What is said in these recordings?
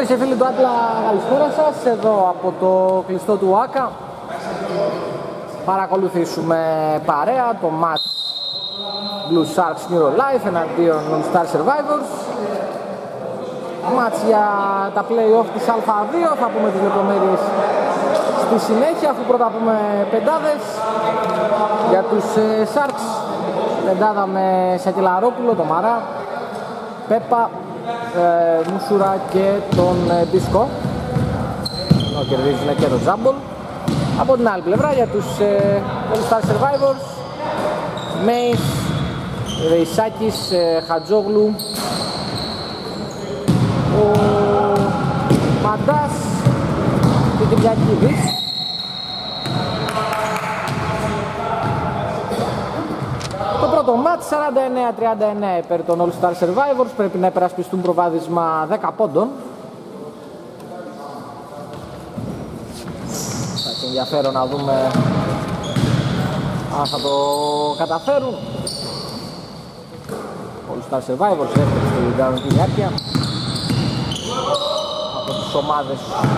Φίλες και φίλοι του Άτλα, καλησπέρα σας, εδώ από το κλειστό του ΆΚΑ. Παρακολουθήσουμε παρέα το match Blue Sharks Neuro Life εναντίον All Star Survivors. Match για τα play-off της Α2, θα πούμε τις λεπτομέρειες στη συνέχεια, αφού πρώτα πούμε πεντάδες. Για τους Sharks, πεντάδα με Σακελαρόπουλο, το Μαρά, Πέπα, Μουσούρα και τον Μπίσκο, ενώ κερδίζουν και τον Ζάμπολ. Από την άλλη πλευρά για τους All Star Survivors, Μέις, Ρεϊσάκης, Χατζόγλου, ο Μαντάς και Κυριακίδης. Το πρώτο μάτς 49-39 υπέρ των All Star Survivors, πρέπει να υπερασπιστούν προβάδισμα 10 πόντων. Θα έχει ενδιαφέρον να δούμε αν θα το καταφέρουν. All Star Survivors έρχεται στην κανονική διάρκεια από τις ομάδες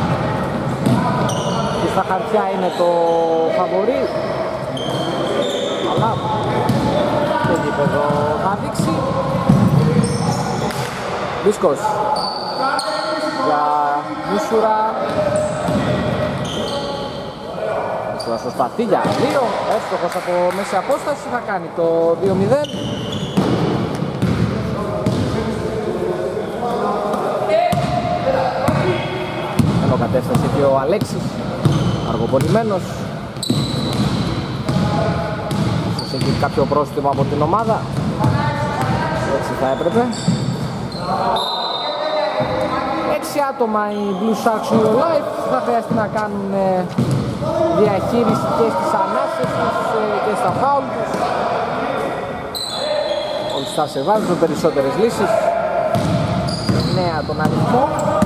που στα χαρτιά είναι το φαβορί, αλλά το γήπεδο θα δείξει. Μπίσκος για Μουσούρα, Μουσούρα προσπαθεί για 2, εύστοχος από μέση απόσταση, θα κάνει το 2-0. Ενώ κατέφτασε και ο Αλέξης, αργοπονημένος. Ίσως έχει κάποιο πρόστιμο από την ομάδα, έτσι θα έπρεπε. 6 άτομα οι Blue Sharks Neuro Life, θα χρειαστεί να κάνουν διαχείριση και στις ανάσες τους και στα φάουλ τους. All Star Survivors με περισσότερες λύσεις, 9 τον αριθμό.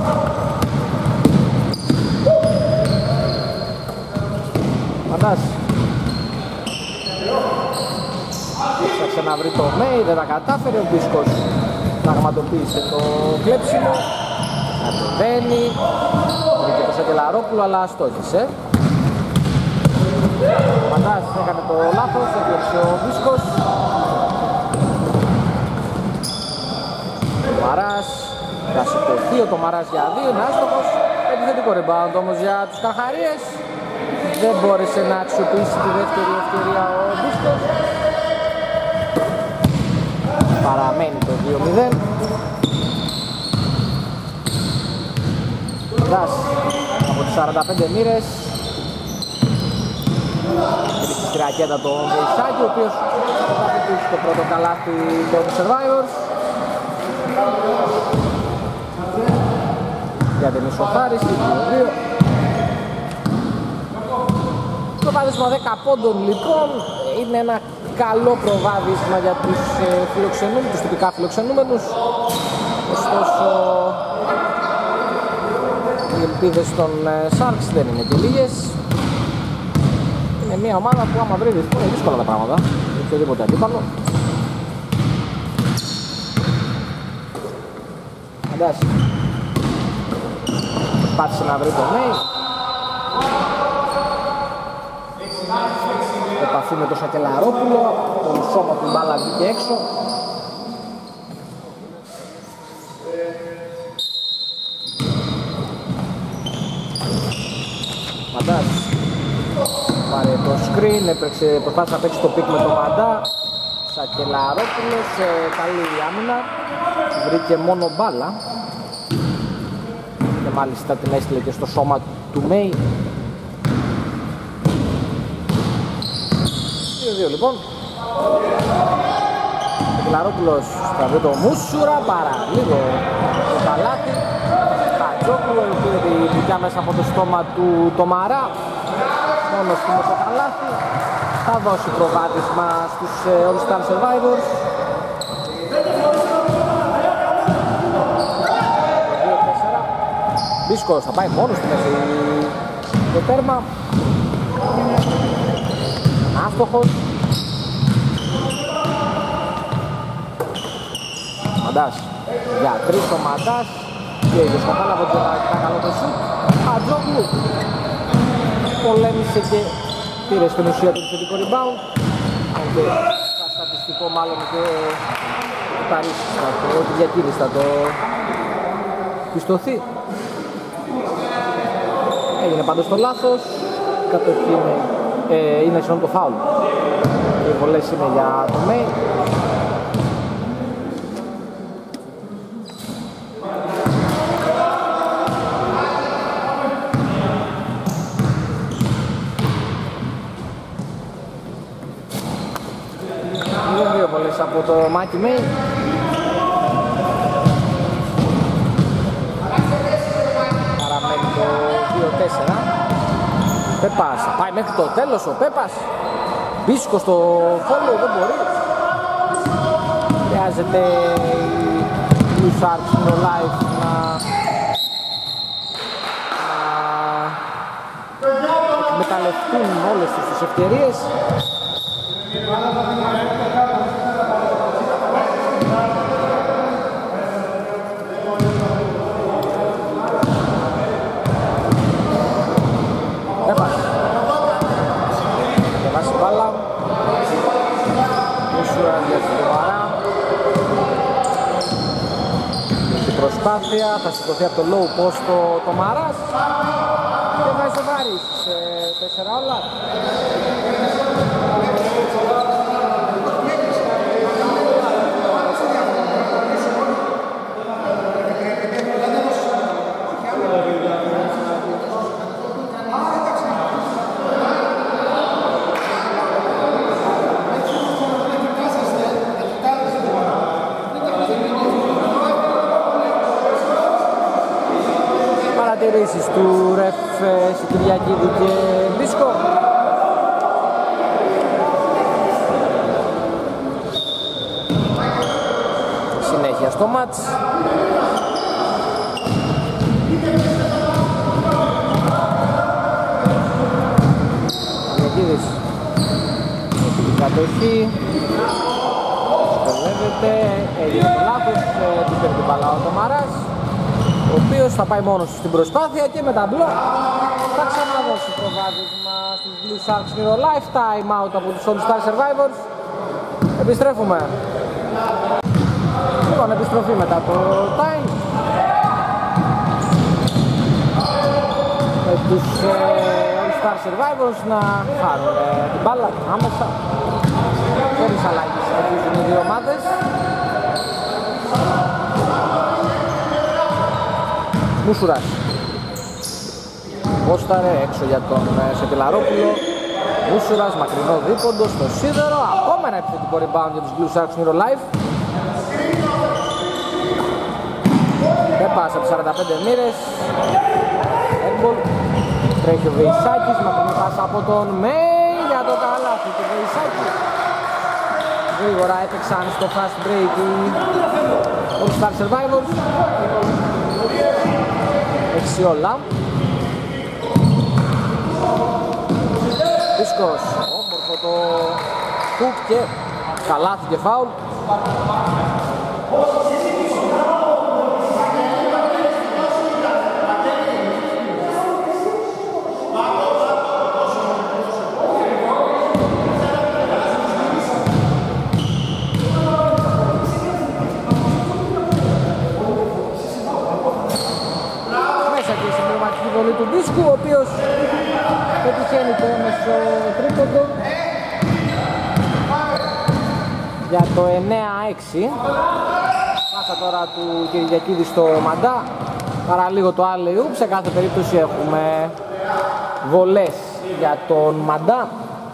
Μαντάς έψαξε να βρει το Μέι, δεν τα κατάφερε. Ο Μπίσκος πραγματοποίησε το κλέψιμο, κατεβαίνει, βρήκε το Σακελαρόπουλο αλλά αστόχησε. Μαντάς έκανε το λάθος, έκλεψε ο Μπίσκος. Ο Μαράς θα σηκωθεί, ο Μαράς για 2, είναι άστοχος. Επιθετικό rebound όμως για τους Καχαρίες. Δεν μπόρεσε να αξιοποιήσει τη δεύτερη ευκαιρία ο Μπίσκος. Παραμένει το 2-0. Δας από τις 45 μοίρες. Βρίσκει στη ρακέτα τον Βεϊσάκη, ο οποίος θα πετύχει το πρώτο καλάθι των Survivors. Για την ισοφάριση, 2-2. Προβάδισμα 10 πόντων λοιπόν, είναι ένα καλό προβάδισμα για τους φιλοξενούμενους, τους τυπικά φιλοξενούμενους. Ωστόσο οι ελπίδες των Sharks δεν είναι και λίγες. Είναι μια ομάδα που άμα βρει ρυθμό είναι δύσκολα τα πράγματα, οποιοδήποτε αντίπαλο. Εντάξει, προσπάθησε να βρει το Μέι. Επαφή με το Σακελαρόπουλο, τον σώμα του μπάλα βγήκε έξω. Μαντάς πάρε το screen, προσπάθησε να παίξει το πικ με το Μαντά. Σακελαρόπουλος, καλή άμυνα, βρήκε μόνο μπάλα και μάλιστα την έστειλε και στο σώμα του Μέι. 2-2 λοιπόν. Ο Κλαρόπουλος θα βρει το Μουσούρα, παραλίγο το καλάθι. Χατζόκλου πήρε τη δουλειά μέσα από το στόμα του το Μαρά. Μόνος του με το καλάθι. Θα δώσει προβάδισμα στους All Star Survivors. 2-4. Μπίσκος θα πάει μόνος του μέχρι το τέρμα. Άστοχος. Μαντάς για 3 ο Μαντάς. Και ίδιος κατάλαβε ότι ήταν καλό το σουτ. Χατζόγλου πολέμησε και πήρε στην ουσία το επιθετικό rebound. Και σαν στατιστικό μάλλον και ο Παρίσης ότι διακίνηση θα το πιστωθεί. Έγινε πάντως το λάθος. Κατοχή είναι συγγνώμη το φάουλ. Οι βολές είναι για το Μέι. Δύο βολές από το Μάκη Μέι. Παραμένει το 2-4. Πέπας, πάει μέχρι το τέλος ο Πέπας. Μπίσκο στο follow, δεν μπορεί. Χρειάζεται η Blue Sharks στο live να εκμεταλλευτούν όλες τις ευκαιρίες. Προσπάθεια, θα σηκωθεί από το low post το Μαράς και βάζει ο Βάρης σε 4 όλα. Παρατηρήσεις του ρεφ Σικυριακίδη και Μπίσκο. Συνέχεια στο μάτς. Σικυριακίδης έχει την κατοχή. Σκορδεύεται, έγινε το λάθος, του παίρνει την μπάλα ο Μαράς, ο οποίος θα πάει μόνος στην προσπάθεια και με τα μπλοκ θα ξαναδώσει προβάδισμα στους Blue Sharks Hero Life. Time out από τους All Star Survivors. Επιστρέφουμε. Λοιπόν, επιστροφή μετά το time. Με τους All Star Survivors να χάνουν την μπάλα άμεσα. Χωρίς αλλαγή συνεχίζουν οι δύο ομάδες. Μούσουρας Πόσταρε έξω για τον Σεπιλαρόπουλο. Μούσουρας μακρινό δίποντο στο σίδερο. Ακόμα ένα επιθετικό rebound για τους Blue Sharks Hero Life. Πέπας από 45 μοίρες. Airball. Τρέχει ο Βεϊσάκης, μακρινή πάσα από τον Μέι για το καλάθι του Βεϊσάκη. Γρήγορα έπαιξαν στο fast break οι All Star Survivors. 6 όλα. Δίσκος, όμορφο το hook και καλάθι και φάουλ. Του Δίσκου, ο οποίος πετυχαίνει το έμεσο τρίποντο για το 9-6. Πάσα τώρα του Κυριακίδη στο Μαντά, παραλίγο το alley-oop. Σε κάθε περίπτωση έχουμε βολές για τον Μαντά.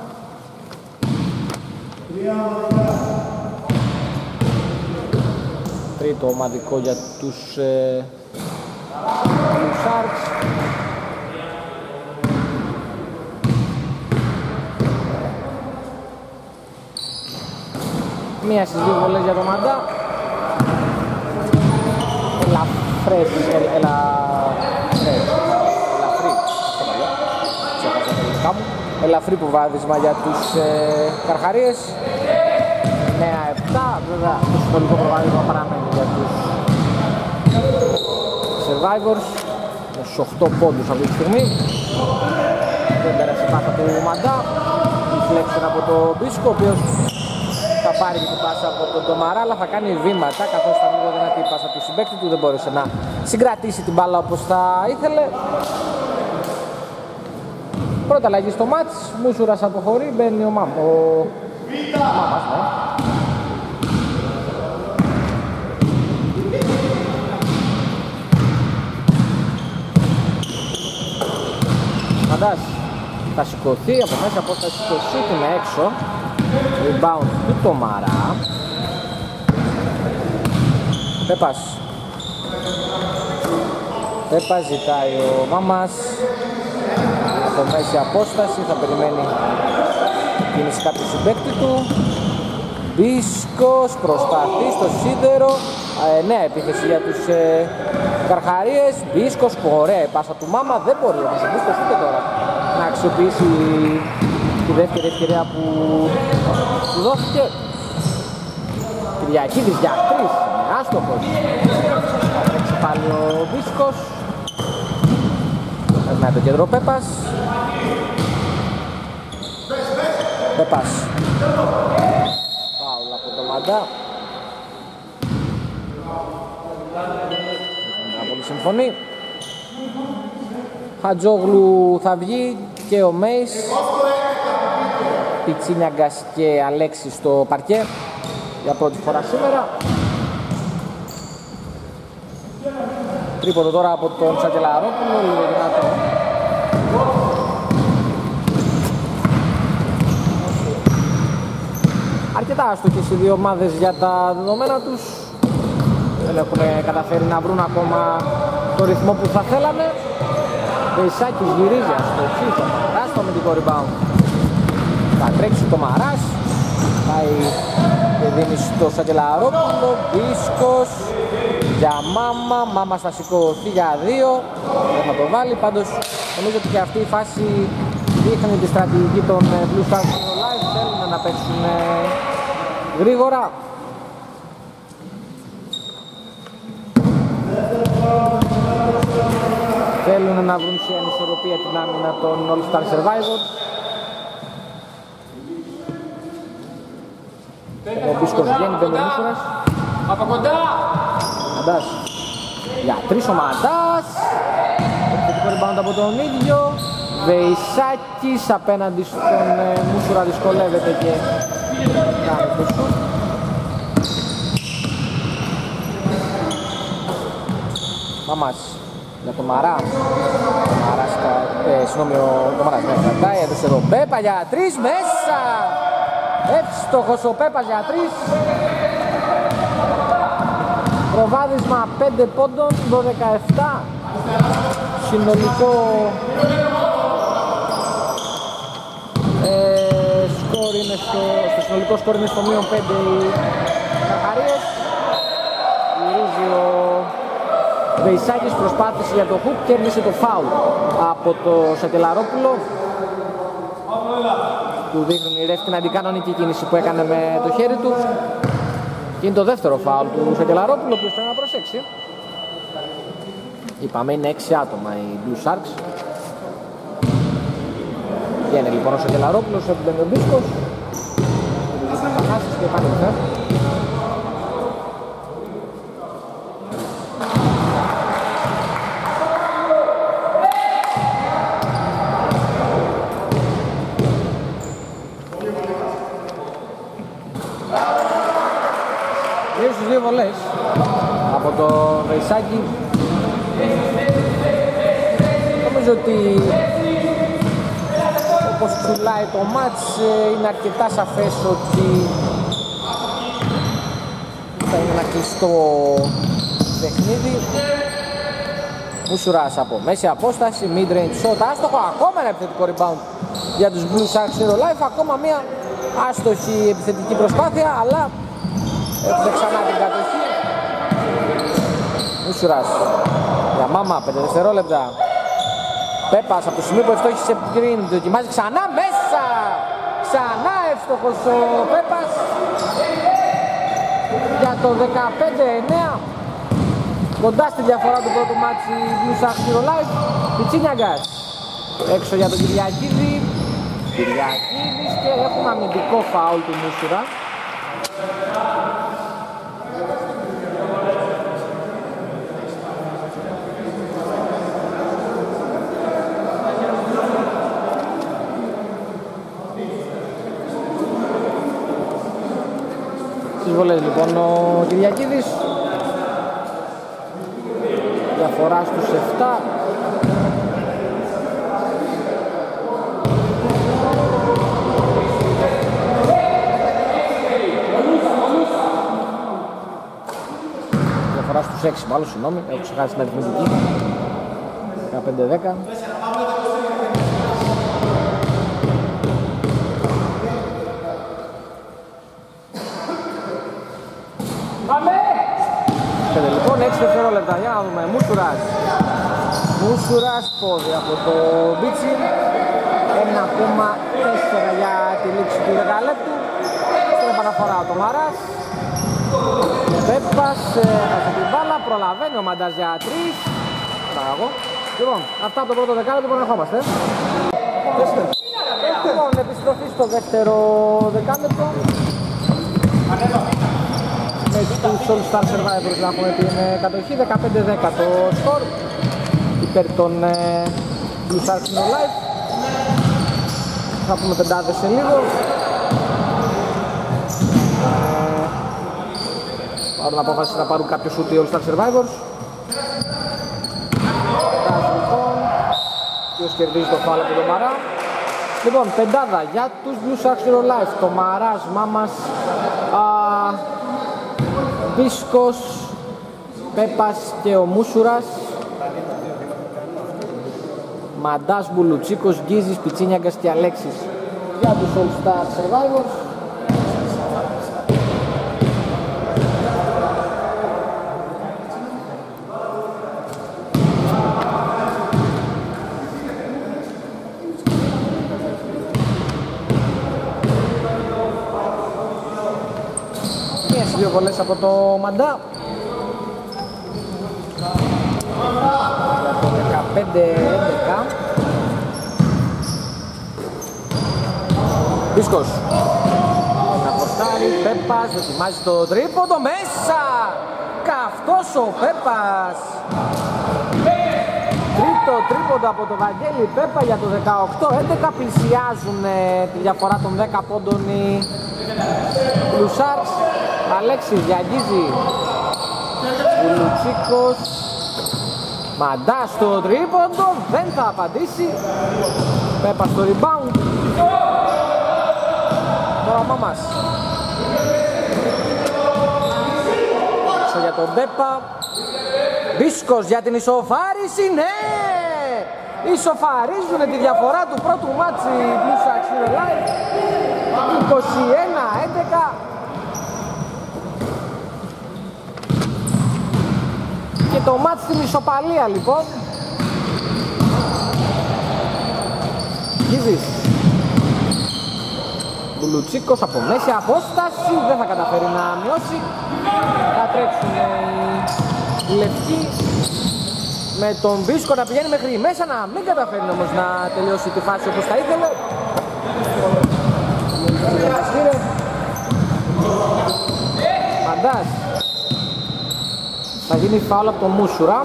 Τρίτο ομαδικό για τους Sharks. Μία στις δύο βολές για το Μαντά. Ελαφρύ προβάδισμα για τους Καρχαρίες. 9-7, βέβαια το συνολικό προβάδισμα παραμένει για τους Survivors στους 8 πόντους αυτή τη στιγμή. Δεν πέρασε πάσα του Μαντά, deflection από τον Μπίσκο, ο οποίος θα πάρει και την πάσα από τον Ντομαρά, αλλά θα κάνει βήματα καθώς ήταν λίγο δυνατή η πάσα του συμπαίκτη του, δεν μπόρεσε να συγκρατήσει την μπάλα όπως θα ήθελε. Πρώτα αλλαγή στο μάτς, Μούσουρας αποχωρεί, μπαίνει ο Μάμας, ναι. Μαντάς θα σηκωθεί από μέσα απόσταση στο σούτ είναι έξω. Rebound του Τομαρά. Πέπας ζητάει ο Μάμας από μέση απόσταση, θα περιμένει κίνηση κάποιου συμπαίκτη του. Μπίσκος προσπαθεί στο σίδερο, νέα επίθεση για τους Καρχαρίες. Μπίσκος, ωραία πάσα του Μάμα, δεν μπορεί ο Μπίσκος ούτε τώρα να αξιοποιήσει τη δεύτερη ευκαιρία που του δόθηκε. Κυριακίδης για 3, είναι άστοχος. Θα τρέξει πάλι ο Μπίσκος. Περνάει το κέντρο Πέπας. Φάουλ από το Μαντά. Πολύ συμφωνεί. Χατζόγλου θα βγει και ο Μέης. Πιτσίνιαγκας και Αλέξη στο παρκέ για πρώτη φορά σήμερα. Τρίποντο τώρα από τον Σακελαρόπουλο, λίγο δυνατό. Αρκετά άστοχες οι δύο ομάδες για τα δεδομένα τους. Δεν έχουν καταφέρει να βρουν ακόμα το ρυθμό που θα θέλανε. Βεϊσάκης γυρίζει αστοχή, το Μαράς το αμυντικό rebound. Θα τρέξει το Μαράς, πάει και δίνει στο Σακελαρόπουλο. Μπίσκος για Μάμας θα σηκωθεί για 2, δεν θα το βάλει. Πάντως νομίζω ότι και αυτή η φάση δείχνει τη στρατηγική των Blue Stars στο live. Θέλουν να παίξουν γρήγορα. Θέλουν να βρουν σε ανισορροπία την άμυνα των All Star Survivors. Ο Μπίσκος βγαίνει, μπαίνει ο Μούσουρας. Από κοντά! Μαντάς για 3 ο Μαντάς. Επιθετικό rebound από τον ίδιο. Βεϊσάκης απέναντι στον Μούσουρα, δυσκολεύεται και κάνει το σουτ. Μαμάς για τον Μαρά. Το Μαράς κρατάει, έδωσε εδώ Πέπα για 3 μέσα. Εύστοχος ο Πέπας για 3. Προβάδισμα 5 πόντων, 12-17. Συνολικό σκορ είναι στο συνολικό σκορ είναι στο μείον 5 οι Καρχαρίες. Γυρίζει ο Βεϊσάκης, προσπάθησε για το hook, κέρδισε το foul από το Σακελαρόπουλο. Του δείχνουν οι ρεύς την αντικανονική κίνηση που έκανε με το χέρι του. Και είναι το δεύτερο foul του Σακελαρόπουλου, ο οποίος πρέπει να προσέξει. Είπαμε είναι 6 άτομα οι Blue Sharks. Βγαίνει λοιπόν ο Σακελαρόπουλος, έπαιρνε ο Μπίσκος. Και πάνε μετά. Στους δύο βολές από το Βεϊσάκη. Νομίζω ότι όπως πουλάει το μάτς είναι αρκετά σαφές ότι θα είναι ένα κλειστό παιχνίδι. Μούσουρας από μέση απόσταση, mid-range shot, άστοχο, ακόμα ένα επιθετικό rebound για τους Blue Sharks Zero Life, ακόμα μια άστοχη επιθετική προσπάθεια, αλλά έχουμε ξανά την κατοχή. Μούσουρας για Μάμα, 5 δευτερόλεπτα. Πέπας από το σημείο που ευστόχησε πριν, δοκιμάζει ξανά μέσα. Ξανά εύστοχος ο Πέπας για το 15-9. Κοντά στη διαφορά του πρώτου μάτσι Blue Sharks Zero Life. Πιτσίνιαγκας έξω για τον Κυριακίδη. Κυριακίδης και έχουμε αμυντικό φάουλ του Μούσουρα. Στις βολές λοιπόν ο Κυριακίδης. Διαφορά στους 7. Διαφορά στους 6 μάλλον, συγγνώμη, έχω ξεχάσει την αριθμητική. 15-10. Λοιπόν, 6 δευτερόλεπτα για να δούμε. Μούσουρας, πόδι από το Μπίτσι. 1,4 για τη λήξη του δεκαλέπτου. Στην επαναφορά ο Τομαράς. Πέπας, έχασε την μπάλα, προλαβαίνει ο Μαντάς για 3. Παραγώ. Λοιπόν, αυτά από το πρώτο δεκάλεπτο που ερχόμαστε. Λοιπόν, επιστροφή στο δεύτερο δεκάλεπτο. Με τους All Star Survivors να έχουμε την κατοχή, 15-10 το σκορ υπέρ των Blue Sharks Zero Life. Θα πούμε πεντάδες σε λίγο. Πάρουν απόφαση να πάρουν κάποιο σούτ οι All Star Survivors. Λοιπόν, ποιος κερδίζει το φάουλ από τον Μαρά. Λοιπόν, πεντάδα για τους Blue Sharks Zero Life. Το Μαράς, Μάμας, Βίσκος, Πέπας και ο Μούσουρας. Μαντάς, Μπουλουτσίκος, Γκίζης, Πιτσίνιαγκας και Αλέξης για τους All Star Survivors. Δύο βολές από το Μαντά για το 15-11. Βίσκος να αποστάρει, Πέπας δοκιμάζει το τρίποντο μέσα, καυτός ο Πέπας. Τρίτο τρίποντο από το Βαγγέλη Πέπα για το 18-11. Πλησιάζουν τη διαφορά των 10 πόντων οι Blue Sharks. Αλέξης διαγγίζει, Βουλουτσίκος, Μαντάς στο τρίποντο, δεν θα απαντήσει. Πέπα στο rebound. Τώρα Μάμας για τον Πέπα. Βίσκος για την ισοφάριση, ναι! Ισοφαρίζουν τη διαφορά του πρώτου μάτσι Blue Sharks Zero Life. 21-11. Και το μάτς στην ισοπαλία λοιπόν. Γκίζης, Μπουλουτσίκος από μέση απόσταση, δεν θα καταφέρει να μειώσει. Θα τρέξουν οι λευκοί με τον Βίσκο να πηγαίνει μέχρι μέσα, να μην καταφέρει όμως να τελειώσει τη φάση όπως θα ήθελε. Μαντάς, θα γίνει φάουλ από τον Μούσουρα.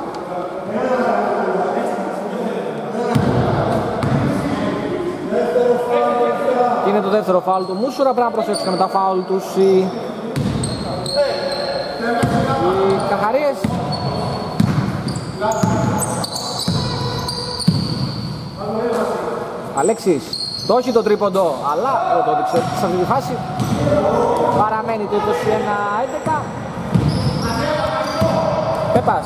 Και είναι το δεύτερο φάουλ του Μούσουρα, πρέπει να προσέξουμε με τα φάουλ τους οι Καχαρίες. Αλέξης, το όχι το τρίποντο, αλλά δεν το έδειξε σε αυτή τη φάση. Παραμένει το 21-11. Πέπας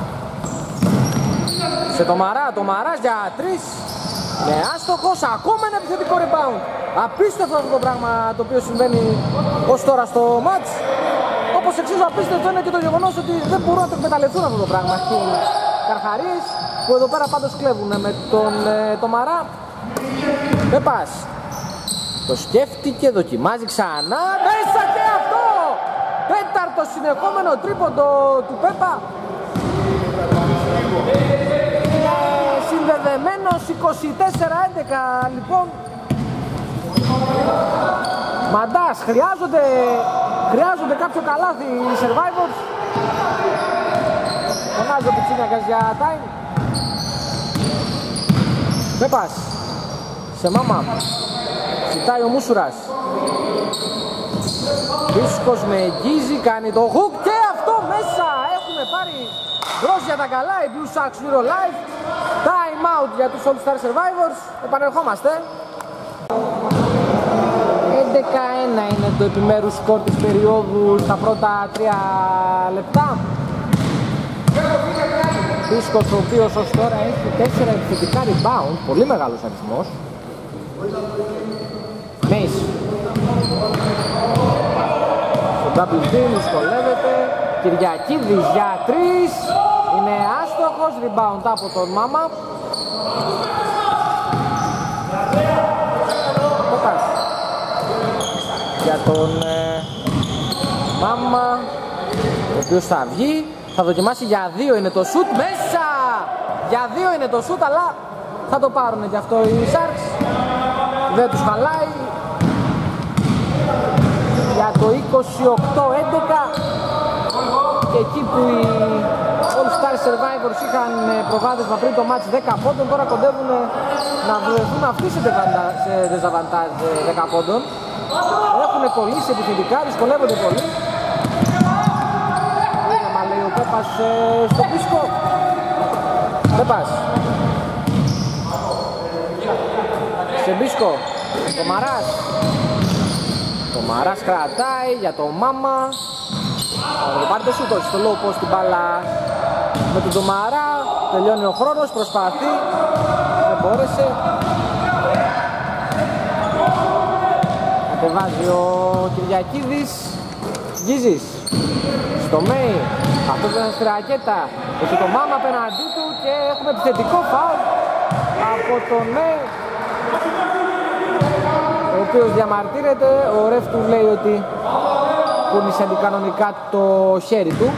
σε το Μαράς για 3. Ναι, άστοχος, ακόμα ένα επιθετικό rebound. Απίστευτο αυτό το πράγμα το οποίο συμβαίνει ως τώρα στο μάτς. Όπως εξίσου απίστευτο είναι και το γεγονός ότι δεν μπορούν να το εκμεταλλευτούν αυτό το πράγμα οι Καρχαρίες, που εδώ πέρα πάντως κλέβουν με τον Μαρά. Πέπας το σκέφτηκε, δοκιμάζει ξανά, μέσα και αυτό! Τέταρτο συνεχόμενο τρίποντο του Πέπα. Συνδεδεμένος 24-11 λοιπόν. Μαντάς, χρειάζονται κάποιο καλάθι οι Survivors. Φωνάζει ο Πιτσίνιακας για time. Πέπας σε Μάμα. Ζητάει ο Μούσουρας. Βίσκος με εγγύζει, κάνει το hook και αυτό μέσα. Έχουμε πάρει μπρος για τα καλά οι Blue Sox Euro Live. Time out για τους All Star Survivors. Επανερχόμαστε. 11-1 είναι το επιμέρους σκορ της περίοδου στα πρώτα 3 λεπτά. Βίσκος ο οποίος ως τώρα έχει 4 επιθετικά rebound, πολύ μεγάλος αριθμός. Μέις στο double team δυσκολεύεται. Κυριακίδης για 3, είναι άστοχος, rebound από τον Μάμα. Κοτάς για τον Μάμα, ο οποίος θα βγει, θα δοκιμάσει για 2, είναι το shoot μέσα. Για 2 είναι το shoot, αλλά θα το πάρουν και αυτό οι Sharks. Δεν τους χαλάει. Για το 28-11 και εκεί που οι All Star Survivors είχαν προβάδισμα πριν το match 10 πόντων, τώρα κοντεύουν να βρεθούν αυτοί σε δεζαβαντάζ 10 πόντων. Έχουν κολλήσει επιθετικά, δυσκολεύονται πολύ. Μα λέει ο Πέπας στο πίσκο. Πέπας σε Μπίσκο, το Μαράς. Το Μαράς κρατάει για το Μάμα. Θα πάρει το σούτο στο low post την μπάλα με τον Τομαρά. Τελειώνει ο χρόνος, προσπαθεί, δεν μπόρεσε. Κατεβάζει ο Κυριακίδης. Γκίζης στο Μέι. Αυτός δεν στη ρακέτα. Έχει το Μάμα απέναντί του και έχουμε επιθετικό φάουλ από τον Μέι, ο οποίος διαμαρτύρεται. Ο ρεφ του λέει ότι κούνησε αντικανονικά το χέρι του.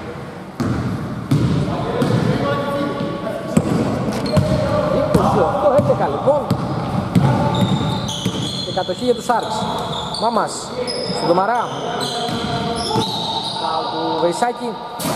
Το 11 λοιπόν. Και κατοχή για τους Sharks. Μάμας στον Τομαρά. Φάουλ του Βεϊσάκη.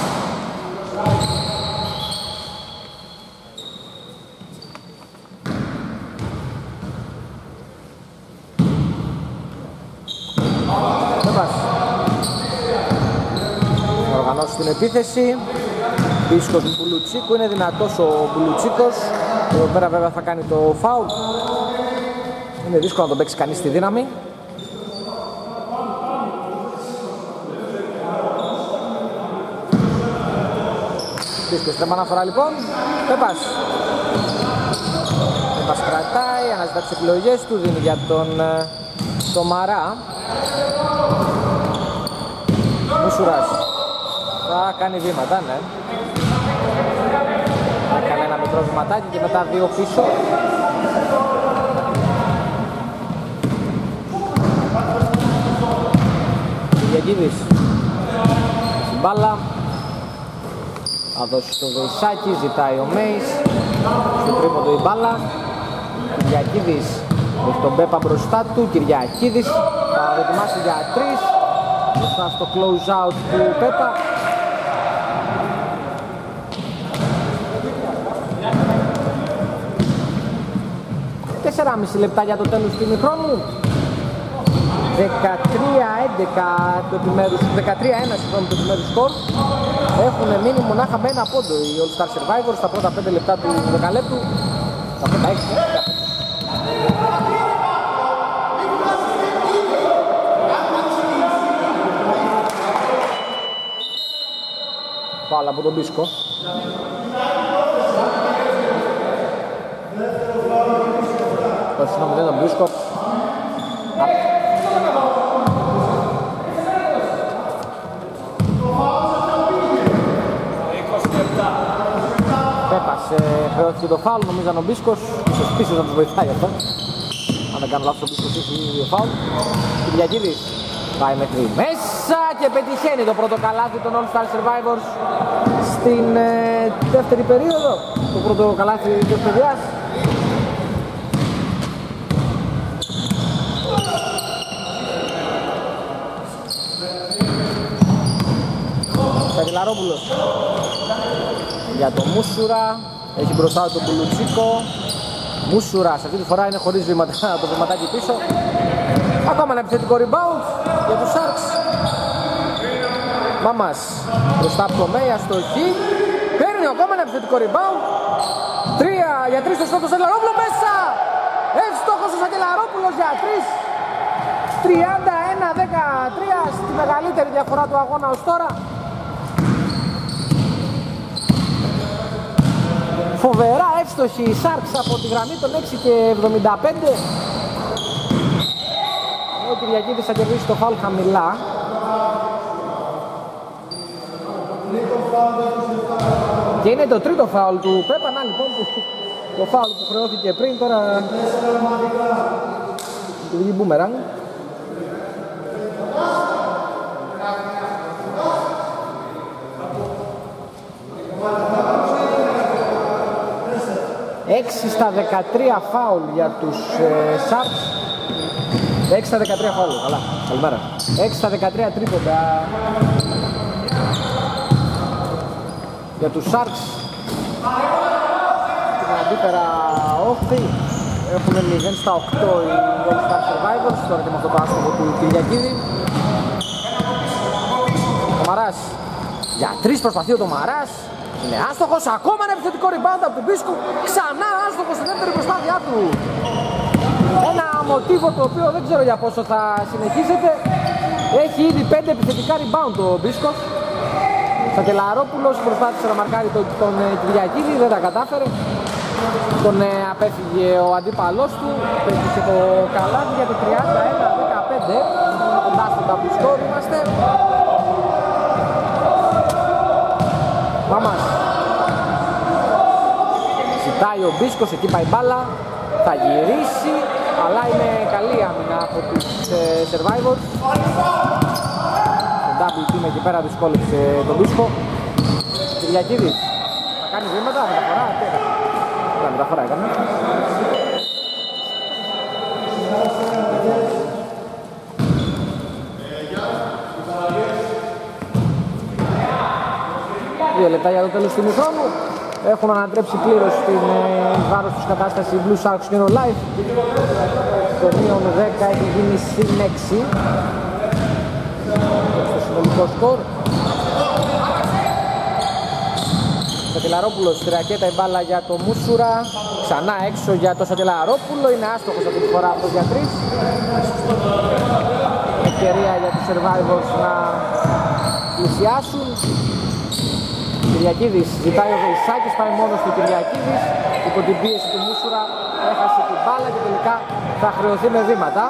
Στην επίθεση Βίσκος του Μπουλουτσίκου, είναι δυνατός ο Μπουλουτσίκος. Εδώ πέρα βέβαια θα κάνει το φάουλ. Είναι δύσκολο να τον παίξει κανείς στη δύναμη. Βίσκος τρέμα αναφορά λοιπόν. Πέπας κρατάει, αναζητά τις επιλογές του, δίνει για τον Τομαρά. Μουσουράς θα κάνει βήματα, ναι. Θα κάνει ένα μικρό βηματάκι και μετά 2 πίσω. Κυριακίδης στην μπάλα. Θα δώσει στο Βεϊσάκη, ζητάει ο Μέις. Στο τρίποντο η μπάλα. Κυριακίδης έχει τον Πέπα μπροστά του. Κυριακίδης θα δοκιμάσει για 3. Μπροστά στο close out του Πέπα. 4,5 λεπτά για το τέλος του ημιχρόνου. 13-11 το επιμέρους, 13-1 συγγνώμη το επιμέρους σκορ. Έχουν μείνει μονάχα με ένα πόντο οι All Star Survivors στα πρώτα 5 λεπτά του δεκαλέπτου. Στα πρώτα 6. Πάλα από τον Μπίσκο. Συγγνώμη, δεν ήταν Μπίσκο. Πέπασε, χρεώθηκε το φάουλ, νομίζαν ο Μπίσκος. Ίσως πίσω να τους βοηθάει αυτό. Αν δεν κάνω λάθος, ο Μπίσκος έχει δύο φάουλ. Κυριακίδης πάει μέχρι μέσα και πετυχαίνει το πρώτο καλάθι των All Star Survivors. στην δεύτερη περίοδο, το πρώτο καλάθι της παιδιάς. Σαγγελαρόπουλος για το Μούσουρα, έχει μπροστά τον Πουλουτσίκο. Μούσουρας αυτή τη φορά είναι χωρίς βήματα, το βηματάκι πίσω. Ακόμα ένα επιθετικό rebound για τους Sharks. Μάμας μπροστά από το Μέια στο χ. Παίρνει ακόμα ένα επιθετικό rebound. 3 για 3 στο στόχο του Σαγγελαρόπουλο μέσα. Εύστοχος ο Σαγγελαρόπουλος για 3. 31-13 στη μεγαλύτερη διαφορά του αγώνα ως τώρα. Φοβερά εύστοχοι οι Sharks από τη γραμμή των 6 και 75. Ο Κυριακίδης θα κερδίσει το φάουλ χαμηλά. Και είναι το τρίτο φάουλ του Πέπανα, λοιπόν, το φάουλ που χρεώθηκε πριν, τώρα του βγει μπούμερανγκ. Έξι στα 13 φάουλ για τους Sharks. 6 στα 13 φάουλ, καλά, καλημέρα. 6 στα 13 τρίποντα για τους Sharks. Την αντίπερα όχθη. Έχουν 0 στα 8 οι All Star Survivors. Τώρα και με αυτό το άστοχο του Κυριακίδη. Ο Μαράς για 3 προσπαθεί ο Μαράς. Είναι άστοχος, ακόμα ένα επιθετικό rebound από τον Μπίσκο. Ξανά άστοχος στην δεύτερη προσπάθειά του. Ένα μοτίβο το οποίο δεν ξέρω για πόσο θα συνεχίζεται. Έχει ήδη 5 επιθετικά rebound ο Μπίσκος. Σαγγελαρόπουλος προσπάθησε να μαρκάρει τον Κυριακίδη, δεν τα κατάφερε. Τον απέφυγε ο αντίπαλός του. Πέτυχε το καλάθι για το 31-15. Κοντά στο double score είμαστε. Μάμας ζητάει ο Μπίσκος, εκεί πάει μπάλα. Θα γυρίσει, αλλά είναι καλή άμυνα από τους Survivors. Το double team εκεί πέρα δυσκόλεψε τον Μπίσκο. Κυριακίδης θα κάνει βήματα, μεταφορά, τι έκανε. Μεταφορά έκανε. Δύο λεπτά για το τέλος του ημιχρόνου. Έχουν ανατρέψει πλήρως την βάρος τους κατάσταση Blue Sharks Neurolife. Το μείον 10 έχει γίνει συν 6 στο συνολικό σκορ. Σαγγελαρόπουλος στη ρακέτα, η μπάλα για το Μούσουρα. Ξανά έξω για το Σαγγελαρόπουλο. Είναι άστοχος αυτή τη φορά αυτός για 3. Ευκαιρία για τους Survivors να πλησιάσουν. Κυριακίδης ζητάει ο Βεϊσάκης, πάει μόνος του Κυριακίδης. Υπό την πίεση του Μούσουρα έχασε την μπάλα και τελικά θα χρεωθεί με βήματα.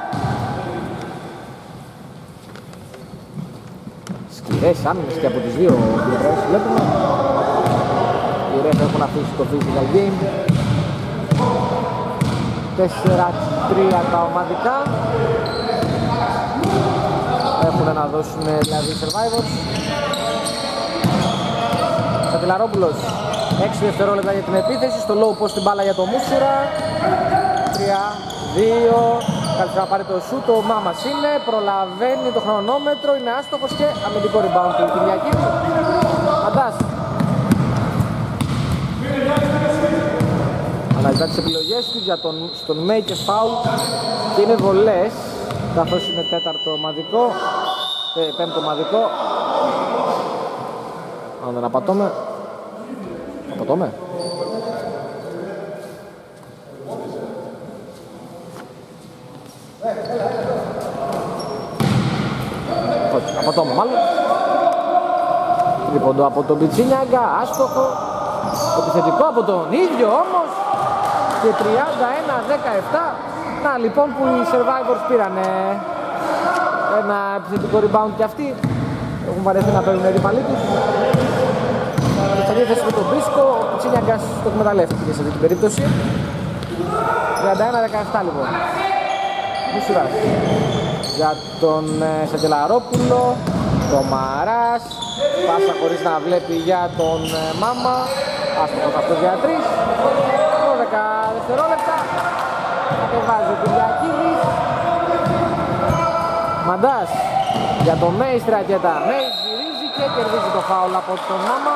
Σκληρές άμυνες και από τις δύο πλευρές βλέπουμε. Οι Ρεφ έχουν αφήσει το physical game. 4-3 τα ομαδικά. Έχουν να δώσουν δηλαδή Survivors. Σαγγελαρόπουλος 6 δευτερόλεπτα για την επίθεση. Στο low post την μπάλα για το Μούσουρα. 3-2. Καλύτερα να πάρει το σούτ. Ο Μάμας είναι. Προλαβαίνει το χρονόμετρο. Είναι άστοχος και αμυντικό rebound του Κυριακίδη. Αντάς. Αναζητά τις επιλογές του για στον make a foul. Και είναι βολές. Καθώς είναι τέταρτο ομαδικό. Πέμπτο ομαδικό. Αν δεν απατώμε. Απατώμε. Απατώμε μάλλον. Τρίποντο από τον Πιτσίνιαγκα. Άστοχο. Επιθετικό από τον ίδιο όμως. Και 31-17. Να λοιπόν που οι Survivors πήρανε ένα επιθετικό rebound και αυτοί. Έχουν βαρεθεί να παίρνουν ρηπαλί τους. Σε αντίθεση με τον Μπίσκο, ο Πιτσίνιαγκας το εκμεταλλεύτηκε σε αυτή την περίπτωση. 31-17 λοιπόν. Μουσουράς για τον Σαγγελαρόπουλο. Το Μαράς, πάσα χωρίς να βλέπει για τον Μάμα. Άστοχος αυτός για 3. 12 δευτερόλεπτα. Κατεβάζει ο Κυριακίδης. Μαντάς για τον Μέη στη ρακέτα. Μέη γυρίζει και κερδίζει το φάουλ από τον Μάμα.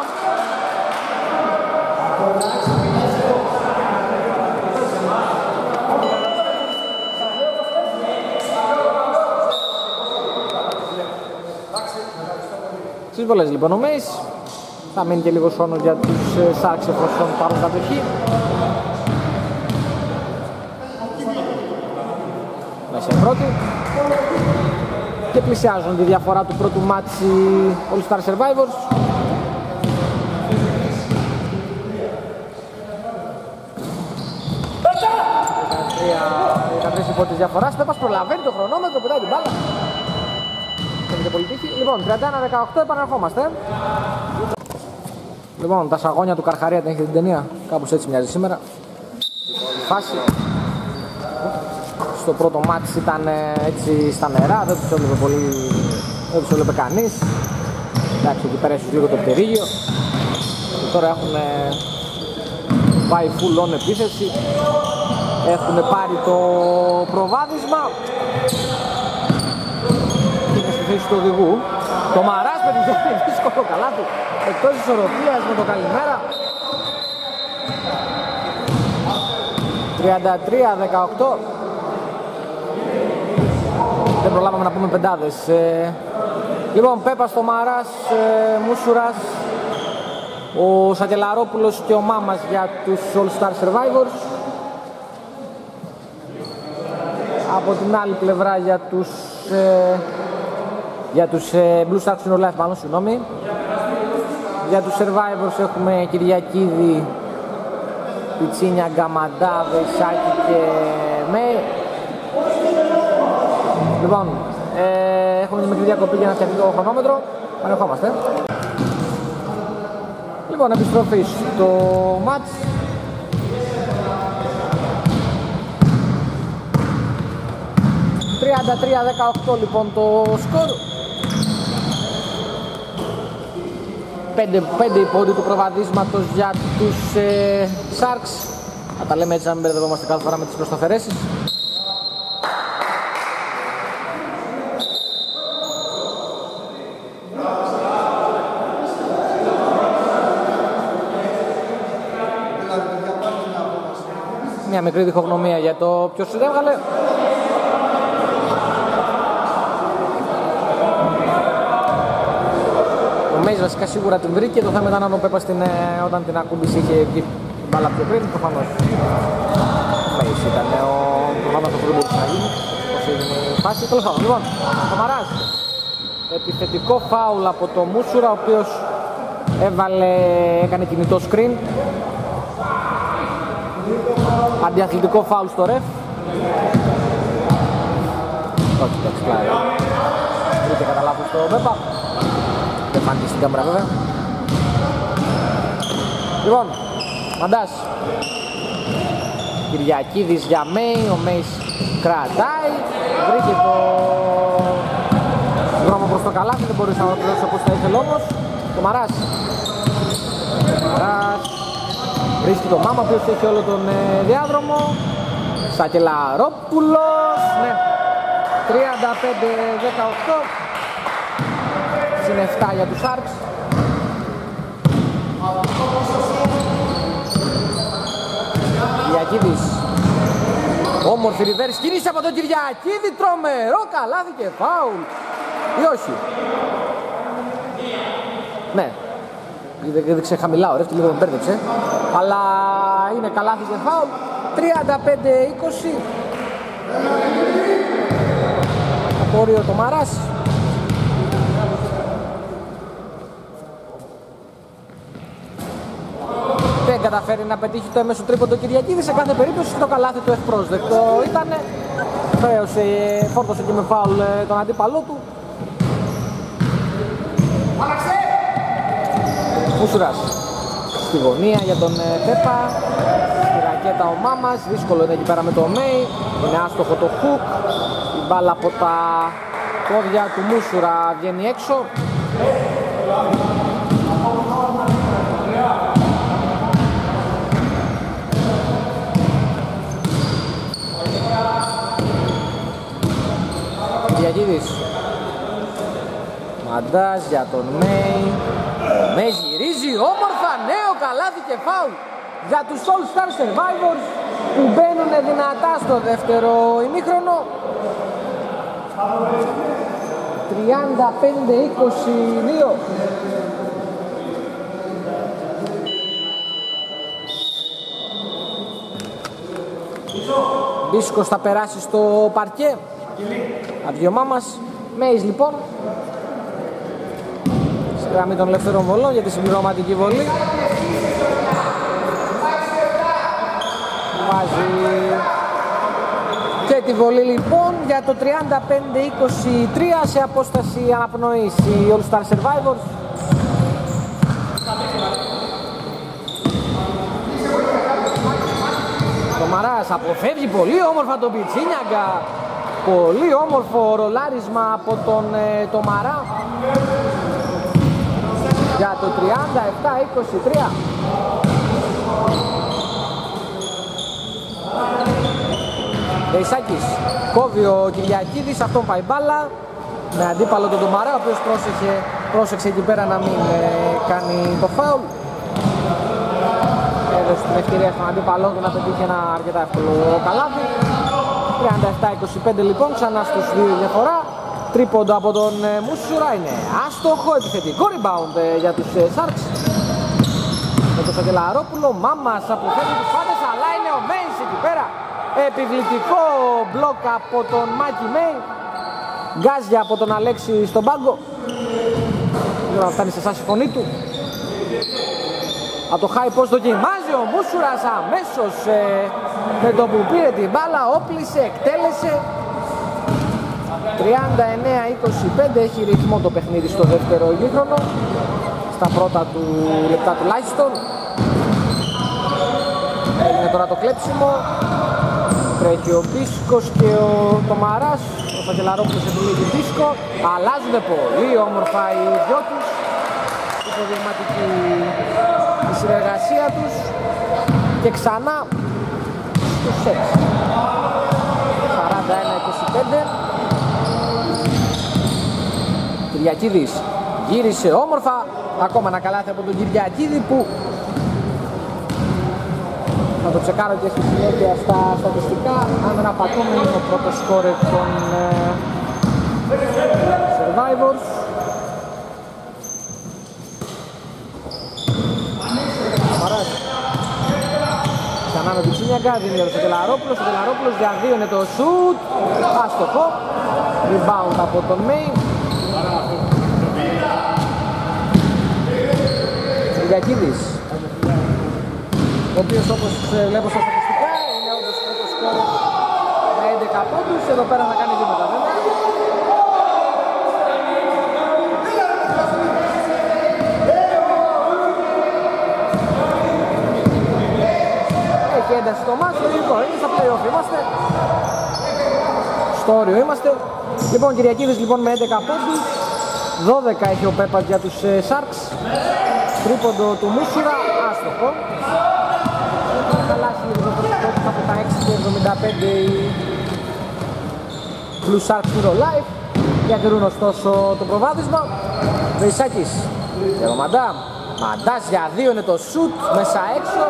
Στις βολές λοιπόν ο Μέης. Θα μείνει και λίγος χρόνος για τους Sharks εφόσον πάρουν κατοχή. Μέσα πρώτη. Και πλησιάζουν τη διαφορά του πρώτου μάτς οι All Star Survivors. Οι 13 υπό της διαφοράς. Πέπας προλαβαίνει το χρονόμετρο, πετάει την μπάλα. Λοιπόν, 31-18 επαναρχόμαστε. Λοιπόν, τα σαγόνια του Καρχαρία την έχετε την ταινία. Κάπως έτσι μοιάζει σήμερα. Η φάση στο πρώτο μάτς ήταν έτσι στα νερά, δεν τους έβλεπε πολύ, δεν τους έβλεπε κανείς. Εντάξει, εκεί πέρα ίσως λίγο το πτερίγιο. Και τώρα έχουν πάει full on επίθεση. Έχουν πάρει το προβάδισμα. Είναι στη θέση του οδηγού. Το Μαράς πετυχαίνει δύσκολο καλάθι. Εκτός ισορροπίας με το καλημέρα. 33-18. Δεν προλάβαμε να πούμε πεντάδες. Λοιπόν, Πέπας, το Μαράς, Μούσουρας, ο Σακελαρόπουλος και ο Μάμας για τους All Star Survivors. Από την άλλη πλευρά για τους Blue Stars in Life, μάλλον, συγγνώμη. Για τους Survivors έχουμε Κυριακίδη, Πιτσίνια, Γκαμαντά, Βεϊσάκη και Μέη. Λοιπόν, έχουμε μια μικρή διακοπή για να φτιαχτεί το χρονόμετρο. Πανερχόμαστε. Λοιπόν, επιστροφή στο μάτς. ...33-18 λοιπόν το σκορ. 5 υπόντι του προβαδίσματος για τους Sharks. Θα τα λέμε έτσι να μην μπερδευόμαστε κάθε φορά με τις προσταφαιρέσεις. Μια μικρή διχογνωμία για το ποιος την έβγαλε. Ο Μέης βασικά σίγουρα την βρήκε, το θέμα ήταν αν ο Πέπας όταν την ακούμπησε είχε βγει μπάλα πιο πριν, προφανώς. Ο Μέης ήταν προφανώς αυτό που μπορούσε να γίνει, όπως έγινε η φάση. Τέλος πάντων, λοιπόν, το Μαράς. Επιθετικό φάουλ από το Μούσουρα, ο οποίος έκανε κινητό screen. Αντιαθλητικό φάουλ στο ρεφ. Όχι, εντάξει, κλάρι. Βρήκε κατά λάθος το Πέπα. Δεν φάνηκε στην κάμερα βέβαια. Λοιπόν, Μαντάς. Κυριακίδης για Μέη, ο Μέης κρατάει. Βρήκε το δρόμο προς το καλάθι, δεν μπορούσε να ολοκληρώσει όπως θα ήθελε όμως. Το Μαράς. Βρίσκει το Μάμα, ο οποίος έχει όλο τον διάδρομο. Σακελαρόπουλος, ναι. 35-18. Συν 7 για τους Sharks. Κυριακίδης. Όμορφη reverse κίνηση από τον Κυριακίδη. Τρομερό καλάθι και φάουλ. Ή όχι? Ναι. Έδειξε χαμηλά ο ρεύτη, λίγο με μπέρδεψε. Αλλά είναι καλάθι και φάουλ. 35-20. Απόριο το Μαράς. Δεν καταφέρει να πετύχει το έμεσο τρίποντο Κυριακίδη. Σε κάθε περίπτωση το καλάθι του ευπρόσδεκτο ήτανε. Χρέωσε, φόρτωσε και με φάουλ τον αντίπαλό του. Μούσουρας στη γωνία για τον Πέπα. Στη ρακέτα ο Μάμας. Δύσκολο είναι εκεί πέρα με το Μέη. Είναι άστοχο το Χουκ. Η μπάλα από τα πόδια του Μούσουρα βγαίνει έξω. Κυριακίδης. Μαντάς για τον Μέι. Ο Μέις γυρίζει όμορφα, νέο καλάθι και φάουλ για τους All Star Survivors που μπαίνουν δυνατά στο δεύτερο ημίχρονο. 35-22. Μπίσκος θα περάσει στο παρκέ. Αδειωμά μας. Μέις λοιπόν στη γραμμή των ελεύθερων βολών για τη συμπληρωματική βολή. Βάζει και τη βολή λοιπόν για το 35-23 σε απόσταση αναπνοής οι All Star Survivors. Το Μαράς αποφεύγει πολύ όμορφα τον Πιτσίνιαγκα. Πολύ όμορφο ρολάρισμα από τον Μαρά για το 37-23. Δεϊσάκης κόβει ο Κυριακίδης, αυτόν πάει μπάλα με αντίπαλο τον Μαρά, ο οποίος πρόσεξε εκεί πέρα να μην κάνει το φάουλ. Έδωσε την ευκαιρία στον αντίπαλό του να πετύχει ένα αρκετά εύκολο καλάθι. 37-25 λοιπόν, ξανά στους δύο διαφορά. Τρίποντο από τον Μούσουρα, είναι άστοχο, επιθετικό rebound για τους Sharks. Με τον Σακελαρόπουλο, Μάμας αποφεύγει τους πάντες, αλλά είναι ο Μέις εκεί πέρα. Επιβλητικό μπλοκ από τον Μάκη Μέι. Γκάζια από τον Αλέξη στον πάγκο. Δεν θα φτάνει σε εσάς η φωνή του. Από το high post δοκιμάζει ο Μούσουρας αμέσως με το που πήρε την μπάλα, όπλησε, εκτέλεσε. 39-25, έχει ρυθμό το παιχνίδι στο δεύτερο ημίχρονο, στα πρώτα του λεπτά τουλάχιστον. Έγινε τώρα το κλέψιμο, τρέχει ο Μπίσκος και το Μαράς, ο Σαγγελαρόπουλος επιλέγει Μπίσκο, αλλάζουν πολύ όμορφα οι δυο τους, υποδειγματική η συνεργασία τους και ξανά στο σετ. 41-25. Κυριακίδης γύρισε όμορφα, ακόμα ένα καλάθι από τον Κυριακίδη που θα το τσεκάρω και στη συνέχεια στα στατιστικά. Αν δεν απατούμε είναι ο πρώτος σκόρερ των Survivors. Ξανά με την Τσίνιαγκα, δίνει για τον Σακελαρόπουλο. Ο Σακελαρόπουλος για δύο είναι το σουτ. Άστοχο. Rebound από τον Μέι. Κυριακίδης, ο οποίος όπως βλέπω στα στατιστικά είναι όντως πρώτο σκόρερ με 11 πόντους. Εδώ πέρα θα κάνει βήματα βέβαια. Έχει ένταση στο μάτι, είναι στα play-off είμαστε. Στο όριο είμαστε. Λοιπόν, Κυριακίδης λοιπόν με 11 πόντους. 12 έχει ο Πέπας για τους Sharks. Τρίποντο του Μούσουρα, άστοχο. Θα χαλάσει λίγο το προσωπικό από τα 6-75 οι Blue Sharks Hero Life. Διατηρούν ωστόσο το προβάδισμα. Δεϊσάκης και ο Μαντά. Μαντάς για δύο είναι το shoot, μέσα έξω.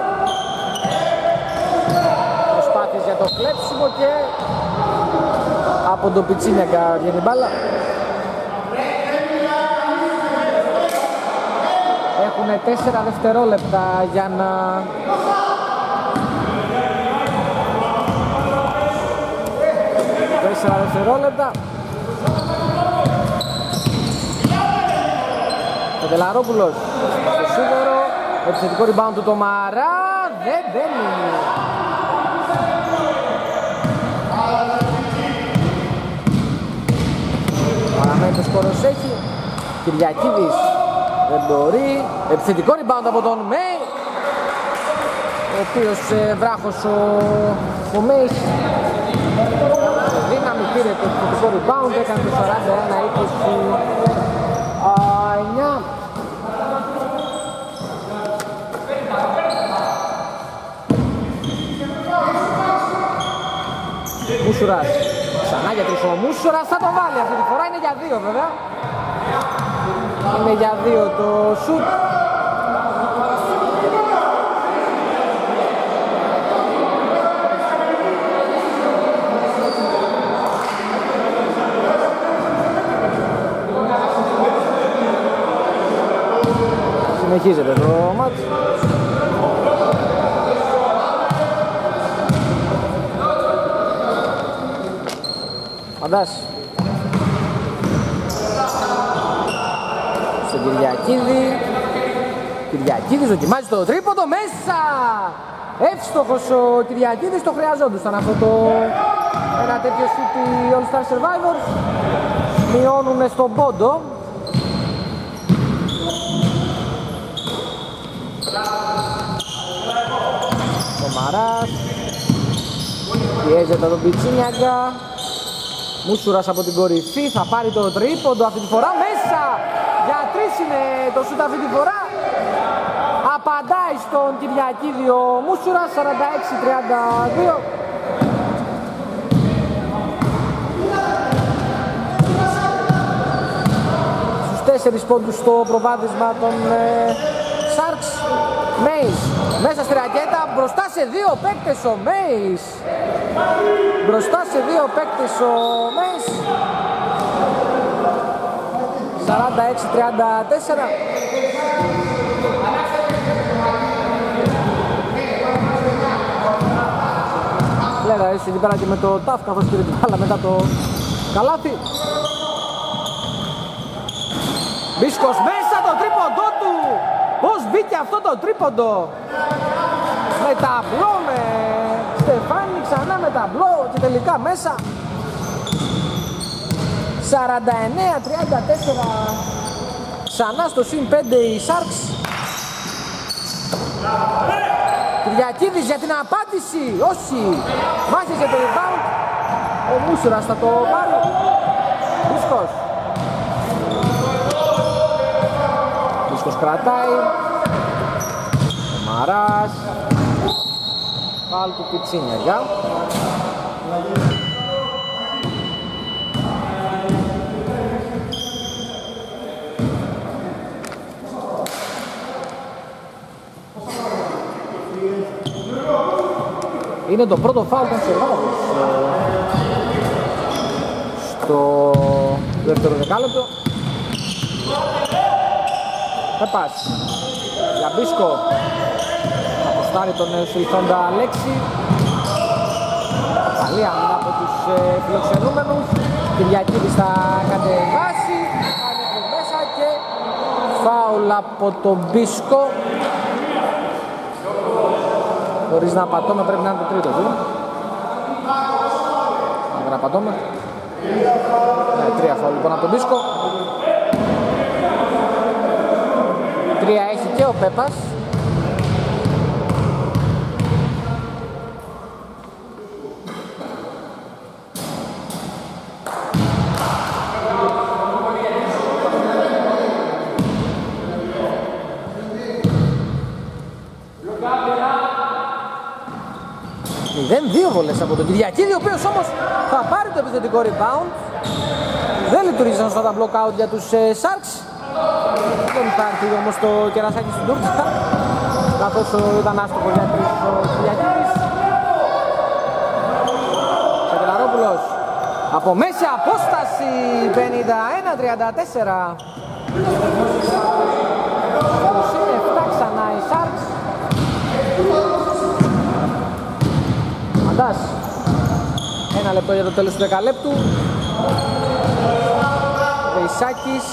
Προσπάθειες για το κλέψιμο και από τον Πιτσίνιαγκα βγαίνει μπάλα. Έχουν 4 δευτερόλεπτα για να δευτερόλεπτα. Ο Τελαρόπουλος στο σίδερο, επιθετικό rebound του το Μαρά, δεν μπαίνει. Παραμένει το σκόρος έχει. Κυριακίδης δεν μπορεί. Επιθετικό rebound από τον Μέι, ο οποίος βράχος ο Μέις. Δύναμη πήρε το επιθετικό rebound, έκανε το 41-29. Μούσουρας, ξανά για τρεις ο Μούσουρας, θα το βάλει αυτή τη φορά, είναι για 2 βέβαια. Είναι για 2 το σουτ. Συνεχίζεται το μάτς. Φαντάς. Στον Κυριακίδη. Κυριακίδης δοκιμάζει το τρίποντο μέσα. Εύστοχος ο Κυριακίδης, το χρειαζόντουσαν αυτό το ένα τέτοιο σουτ οι All Star Survivors. Μειώνουν στον πόντο. Ο Μαράς πιέζεται τον Πιτσίνιαγκα. Μούσουρας από την κορυφή, θα πάρει το τρίποντο αυτή τη φορά μέσα. Για 3 είναι το σούτ αυτή τη φορά. Απαντάει στον Κυριακίδη ο Μούσουρας, 46-32. Στους 4 πόντους στο προβάδισμα των Sharks. Μέις μέσα στη ρακέτα, μπροστά σε 2 παίκτες ο Μέις. Μπροστά σε 2 παίκτες ο Μέις. 46-34. Λέγα έτσι εκεί πέρα και με το τάφ καθώς πήρε την μπάλα μετά το καλάθι. Μπίσκος μέσα, το τρίποντο του. Πώς μπήκε αυτό το τρίποντο. Με ταμπλό, με Στεφάνι, ξανά με ταμπλό και τελικά μέσα. 49-34. Ξανά στο συν 5 οι Sharks. Κυριακίδης για την απάντηση. Όχι. Μάχησε το rebound. Ο Μούσουρας θα το πάρει. Μπίσκος. Μπίσκος κρατάει. Ο Μαράς. Φάουλ του Πιτσίνιαγκα. Είναι το πρώτο φάουλ των Survivors στο δεύτερο δεκάλεπτο. Πέπας για Μπίσκο. Αποστάρει τον νεοσυλθόντα Αλέξη. Καλή άμυνα από τους φιλοξενούμενους. Κυριακίδης θα κατεβάσει. Κάνει μέσα και φάουλ από τον Μπίσκο. Χωρίς να απατώμε, πρέπει να είναι το τρίτο του. Να απατώμε. Ναι, 3 φάουλ λοιπόν από τον Μπίσκο. 3 έχει και ο Πέπας. Δεν 2 βολές από τον Κυριακίδη, ο οποίος όμως θα πάρει το επιθετικό rebound. Δεν λειτουργήσαν στο τα block out για τους Sharks. Δεν υπάρχει όμως το κερασάκι στην τούρτα, καθώς ήταν άστοχο για ο Κυριακίδης. Σακελαρόπουλος από μέση απόσταση, 51-34. Είναι 7 ξανά οι Sharks. Μαντάς, 1 λεπτό για το τέλος του δεκαλέπτου. Βεϊσάκης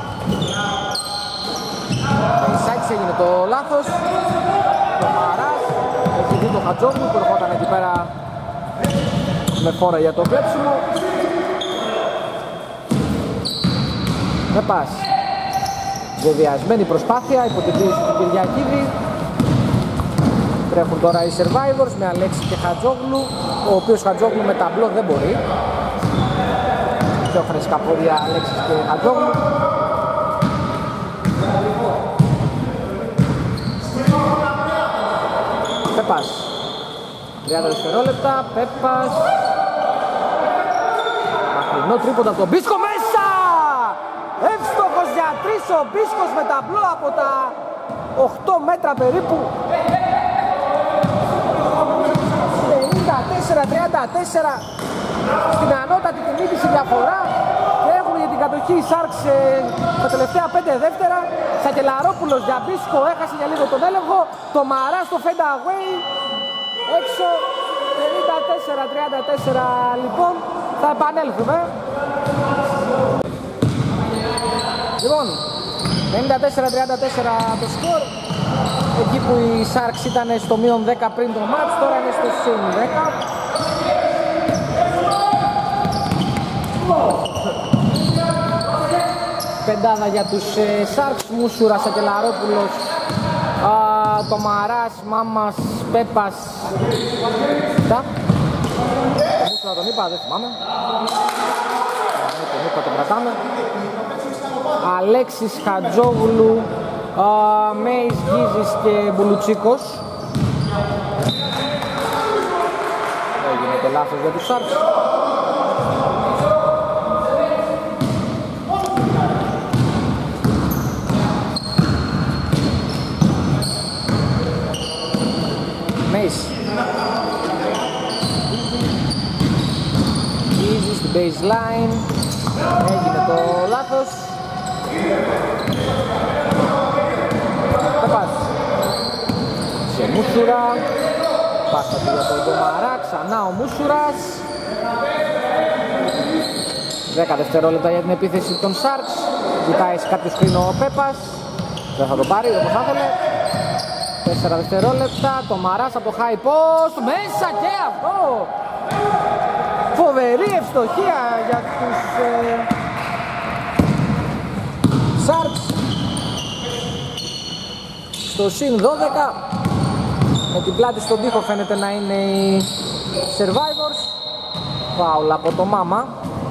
έγινε το λάθος. Το Μαράς έχει δει το Χατζόγλου που ερχόταν εκεί πέρα με φόρα για το κλέψιμο. Με πας. Δεδιασμένη προσπάθεια υπό την πίεση του Κυριακίδη. Τρέχουν τώρα οι Survivors με Αλέξη και Χατζόγλου, ο οποίος Χατζόγλου με ταμπλό δεν μπορεί. πιο φρέσκα πόδια Αλέξης και Χατζόγλου. Πέπας, 30 δευτερόλεπτα, Πέπας. Μακρινό τρίποντα από τον Μπίσκο μέσα! Εύστοχος για 3 ο Μπίσκος με ταμπλό από τα 8 μέτρα περίπου. 54-34 στην ανώτατη την ήττηση διαφορά και έχουν για την κατοχή οι Sharks τα τελευταία 5 δεύτερα. Σακελαρόπουλος για Μπίσκο, έχασε για λίγο τον έλεγχο. Το Μαρά στο fade away έξω. 54-34 λοιπόν, θα επανέλθουμε. Λοιπόν, 54-34 το σκορ. Εκεί που οι Sharks ήταν στο μείον 10 πριν το match, τώρα είναι στο συν 10. Πεντάδα για τους Sharks, Μούσουρας, Σακελαρόπουλος, το Μαράς, Μάμας, Πέπας. Μούσουρα τον είπα, δεν θυμάμαι. Τον είπα, τον κρατάμε. Αλέξης, Χατζόγλου, Μέης, Γκίζης και Μπουλουτσίκος. Έγινε το λάθος για τους Sharks. Μέης. Γκίζης στην baseline. Έγινε το λάθος. Πέπας σε Μούσουρα. Πάσα του για τον Ντομαρά. Ξανά ο Μούσουρας. 10 δευτερόλεπτα για την επίθεση των Sharks. Ζητάει κάποιο σκρίνο ο Πέπας. Δεν θα το πάρει όπως θα ήθελε. 4 δευτερόλεπτα. Το Μαράς από το high post. Μέσα και αυτό. Φοβερή ευστοχία για τους Sharks. Στο συν 12. Με την πλάτη στον τοίχο φαίνεται να είναι οι Survivors. Φάουλ από το Μάμα.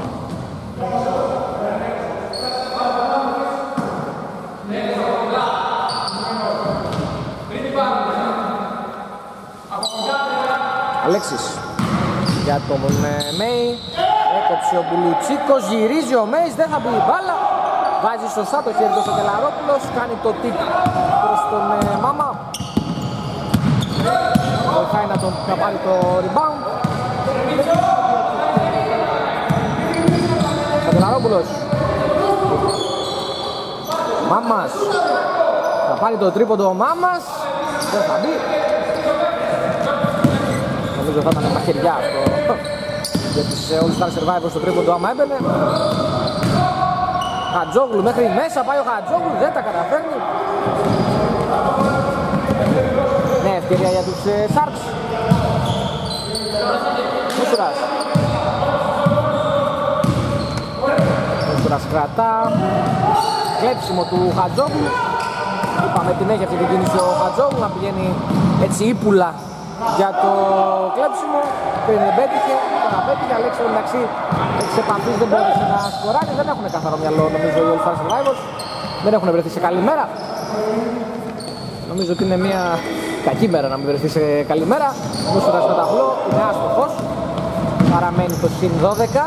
Αλέξης για τον Μέη. Έκοψε ο Μπουλουτσίκος. Γυρίζει ο Μέης. Δεν θα μπει η μπάλα. Βάζει σωστά το χέρι του Σακελαρόπουλος. Κάνει το τικ προς τον Μάμα. Βοηθάει να πάρει το rebound. Σακελαρόπουλος. Μάμας. Θα πάρει το τρίποντο ο Μάμας. Δεν θα μπει. Νομίζω θα ήταν μαχαιριά αυτό για τους All-Star Survivors στο τρίποντο άμα έμπαινε. Χατζόγλου μέχρι μέσα πάει ο Χατζόγλου, δεν τα καταφέρνει. Ναι, ευκαιρία για τους Sharks. Μούσουρας. Μούσουρας κρατά. Κλέψιμο του Χατζόγλου. Είπαμε την έχει αυτή την κίνηση ο Χατζόγλου να πηγαίνει έτσι ύπουλα για το κλέψιμο. Πριν δεν πέτυχε, τον απέτυχε. Αλέξης μεταξύ εξ επαφής δεν μπόρεσε να σκοράρει. Δεν έχουν καθαρό μυαλό νομίζω οι All-Star Survivors. Δεν έχουν βρεθεί σε καλή μέρα. Νομίζω ότι είναι μια κακή μέρα να μην βρεθεί σε καλή μέρα. Μούσουρας με ταυλό, είναι άστοχος. Παραμένει το συν 12.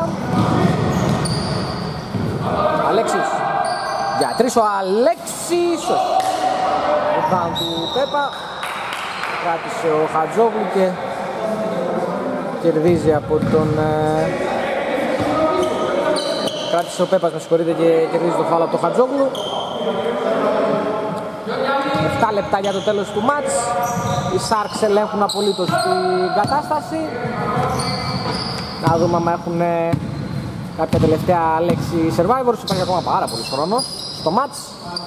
Αλέξης. Για 3 ο Αλέξης. Rebound του Πέπα. Κράτησε ο Χατζόγλου και κερδίζει από τον... Κράτησε ο Πέπας, με συγχωρείτε, και κερδίζει το φάουλ από τον Χατζόγλου. 7 λεπτά για το τέλος του μάτς. Οι Sharks ελέγχουν απολύτως την κατάσταση. Να δούμε αν έχουν κάποια τελευταία λέξη Survivors. Υπάρχει ακόμα πάρα πολύς χρόνος στο μάτς.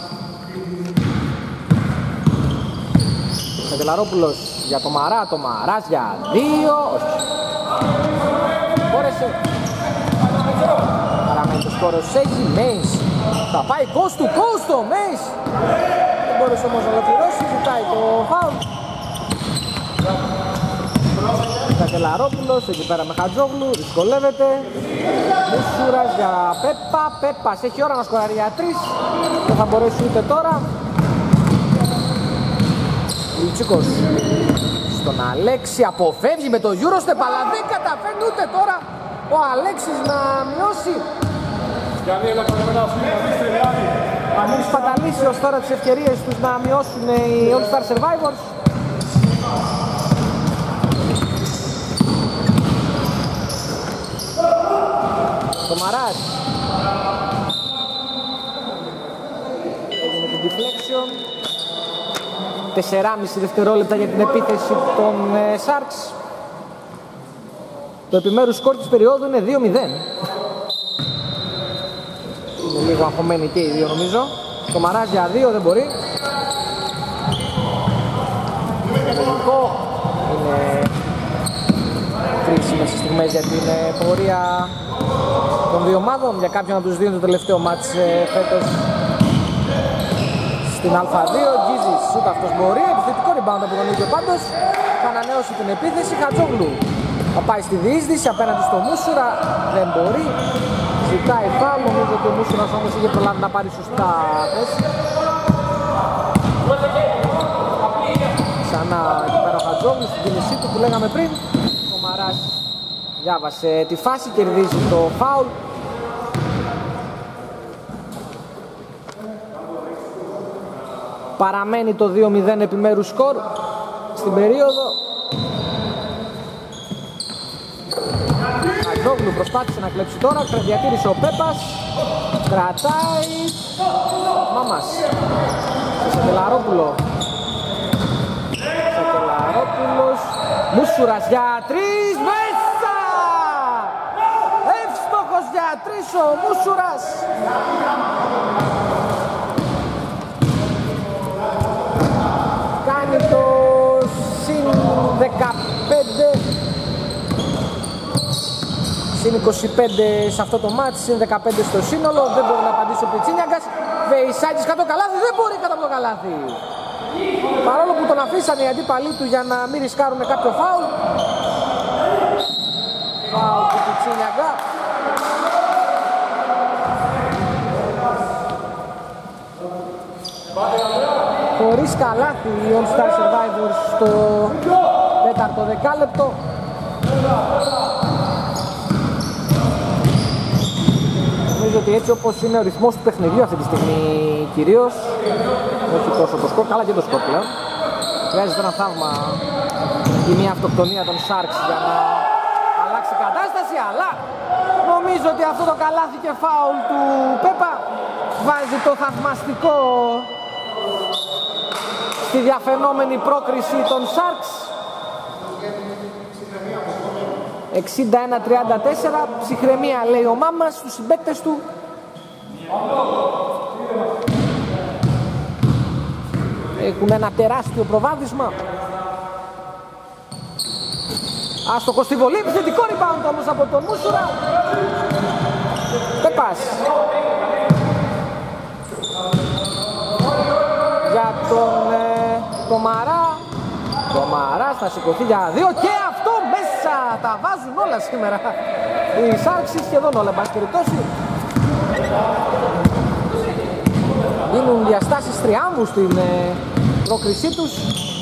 Σακελαρόπουλος για το Μαρά, το Μαράς για 2. Μπόρεσε. Παραμένει το σκόρος έχει Μέης. Θα πάει coast to coast ο Μέης. Δεν μπόρεσε όμως να ολοκληρώσει, ζητάει το foul. Σακελαρόπουλος, εκεί πέρα με Χατζόγλου, δυσκολεύεται. Μουσούρας για Πέπα, Πέπας έχει ώρα να σκοράρει για 3. Δεν θα μπορέσει ούτε τώρα. Λουτσίκος στον Αλέξη, αποφεύγει με το Eurostep, αλλά δεν καταφέρνει ούτε τώρα ο Αλέξης να μειώσει. Μην σπαταλήσει ως τώρα τις ευκαιρίες τους να μειώσουν οι All Star Survivors. Το Μαράς έγινε την deflection. 4,5 δευτερόλεπτα για την επίθεση των Sharks. Το επιμέρους σκορ της περίοδου είναι 2-0. Είναι λίγο αγχωμένοι και οι δύο νομίζω. Το Μαράς για 2 δεν μπορεί. Είναι κρίσιμες στιγμές για την πορεία των δύο ομάδων. Για κάποιον από τους δύο είναι το τελευταίο μάτς φέτος στην Α2. Γκίζης ούτε αυτός μπορεί. Επιθετικό rebound από τον ίδιο πάντως. Θα ανανέωσει την επίθεση. Χατζόγλου θα πάει στη διείσδυση απέναντι στο Μούσουρα. Δεν μπορεί. Ζητάει φάουλ. Νομίζω ότι ο Μούσουρας όμως είχε προλάβει να πάρει σωστά θέση. Ξανά εκεί πέρα ο Χατζόγλου στην κίνησή του που λέγαμε πριν. Ο Μαράς διάβασε τη φάση, κερδίζει το φάουλ. Παραμένει το 2-0 επιμέρους σκορ στην περίοδο. Χατζόγλου προσπάθησε να κλέψει τώρα, διατήρησε ο Πέπας. Κρατάει. Μάμας. Σακελαρόπουλο. Σακελαρόπουλος. Μούσουρας για 3. Μέσα! Εύστοχος για 3 ο Μούσουρας. Κάνει το συν 15. Συν 25 σε αυτό το μάτς, συν 15 στο σύνολο. Δεν μπορεί να απαντήσει ο Πιτσίνιαγκας. Βεϊσάκης κάτω καλάθι, δεν μπορεί κάτω από το καλάθι. Παρόλο που τον αφήσαν οι αντίπαλοι του για να μην ρισκάρουν κάποιο φάουλ. Φάουλ του Πιτσίνιαγκα. Χωρίς καλάθι οι All Star Survivors στο 4ο δεκάλεπτο. Νομίζω ότι έτσι όπως είναι ο ρυθμός του παιχνιδιού αυτή τη στιγμή κυρίως, όχι τόσο το σκορ, καλά και το σκορ πλέον. Χρειάζεται ένα θαύμα ή μια αυτοκτονία των Sharks για να αλλάξει η κατάσταση, αλλά νομίζω ότι αυτό το καλάθι και φάουλ του Πέπα βάζει το θαυμαστικό στη διαφαινόμενη πρόκριση των Sharks. 61-34, ψυχραιμία λέει ο Μάμας στους συμπαίκτες του. Έχουν ένα τεράστιο προβάδισμα. Άστοχο στη βολή, επιθετικό rebound όμως από τον Μούσουρα. Πέπας. Για τον Μαρά. Το Μαράς θα σηκωθεί για 2 και αυτό μέσα! Τα βάζουν όλα σήμερα. Οι Sharks σχεδόν όλα, εν πάση περιπτώσει. Δίνουν διαστάσεις τριάμβου στην πρόκρισή τους.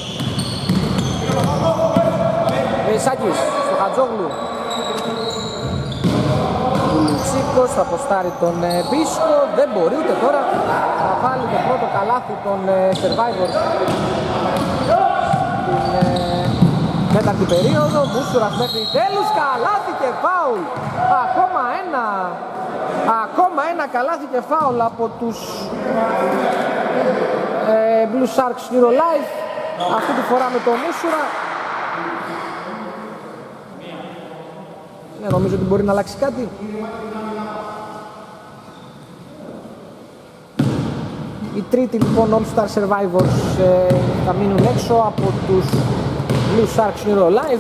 Σάκης στο Χατζόγλου. Λουτσίκος θα αποστάρει τον Μπίσκο. Δεν μπορεί ούτε τώρα να βάλει το πρώτο καλάθι των Survivors στην τέταρτη περίοδο. Μούσουρας μέχρι τέλους, καλάθι και φάουλ. Ακόμα ένα καλάθι και φάουλ από τους Blue Sharks Eurolife. Αυτή τη φορά με τον Μούσουρα. Ναι, νομίζω ότι μπορεί να αλλάξει κάτι. Οι τρίτοι λοιπόν All Star Survivors θα μείνουν έξω από τους Blue Sharks Eurolife.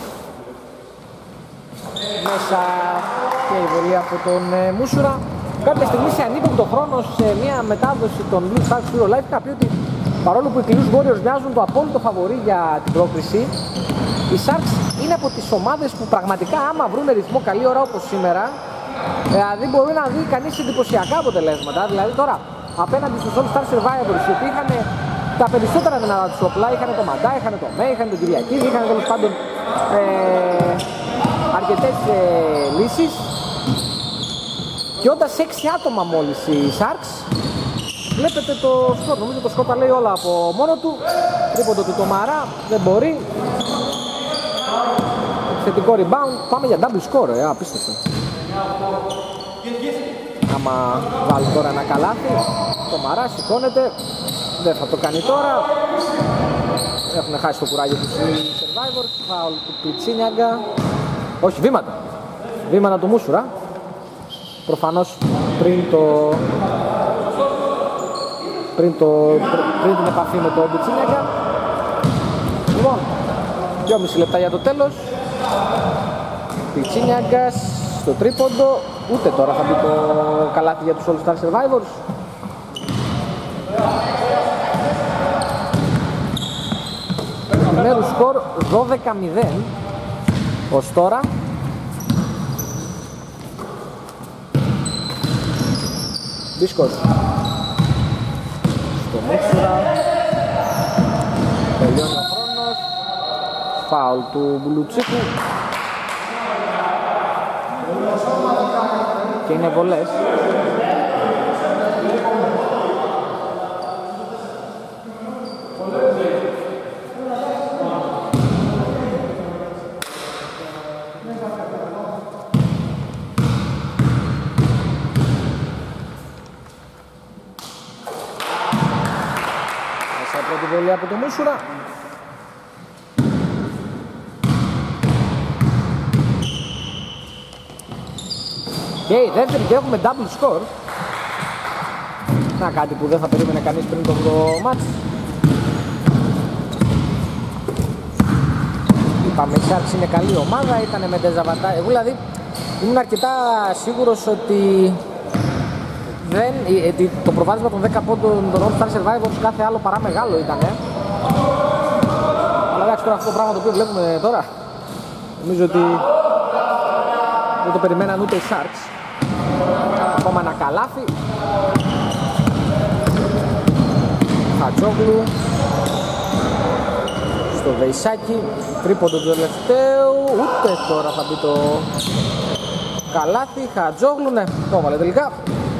Μέσα και η βολή από τον Μούσουρα. Κάποια στιγμή σε ανύποπτο χρόνο σε μια μετάδοση των Blue Sharks Eurolife είχα πει ότι παρόλο που οι Κλεούς Warriors μοιάζουν το απόλυτο φαβορί για την πρόκριση, οι Sharks είναι από τις ομάδες που πραγματικά άμα βρουν ρυθμό καλή ώρα όπως σήμερα, δηλαδή μπορεί να δει κανείς εντυπωσιακά αποτελέσματα. Δηλαδή τώρα απέναντι στους All Star Survivors, οι οποίοι είχαν τα περισσότερα δυνατά τους όπλα, είχαν το Μαντά, είχαν το Μέι, είχαν τον Κυριακίδη, είχαν τέλος πάντων αρκετές λύσεις, και όντας 6 άτομα μόλις οι Sharks, βλέπετε το σκορ. Νομίζω το σκορ τα λέει όλα από μόνο του. Τρίποντο του Τομαρά, δεν μπορεί. Θετικό rebound, πάμε για double score, απίστευτο. Άμα βάλει τώρα ένα καλάθι, Τομαρά σηκώνεται, δεν θα το κάνει τώρα. Έχουν χάσει το κουράγιο τους οι Survivors. Φάουλ του Πιτσίνιαγκα. Όχι, βήματα. Βήματα του Μούσουρα. Προφανώς πριν την επαφή με το Πιτσίνιαγκα. Λοιπόν, 2,5 λεπτά για το τέλος. Πιτσίνιαγκας στο τρίποντο. Ούτε τώρα θα μπει το καλάθι για τους All Star Survivors. Επιμέρους σκορ 12-0 ως τώρα. Μπίσκος στο Μούτσουρα. Τελειώνει ο χρόνος. Φάουλ του Μπουλουτσίκου. Και είναι βολές. Μέσα πρώτη βολή από το Μούσουρα. Και η δεύτερη και έχουμε double score. Να, κάτι που δεν θα περίμενε κανείς πριν το μάτς. Είπαμε, η Sharks είναι καλή ομάδα, ήταν με τεζαβατά. Εγώ δηλαδή ήμουν αρκετά σίγουρος ότι το προβάδισμα των 10 πόντων των All Star Survivors κάθε άλλο παρά μεγάλο ήταν. Αλλά εντάξει, τώρα αυτό το πράγμα το οποίο βλέπουμε τώρα, νομίζω ότι δεν το περιμέναν ούτε οι Sharks. Ακόμα ένα καλάθι. Χατζόγλου στο Βεϊσάκι. Τρίποντο του τελευταίου. Ούτε τώρα θα μπει το καλάθι. Χατζόγλου, ναι, το έβαλε τελικά.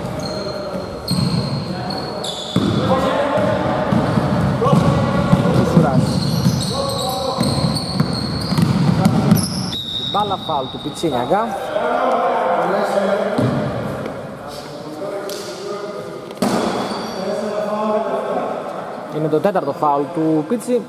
Μπάλα, φάουλ του Πιτσίνιαγκα. Είναι το τέταρτο φάουλ του Πίτσι.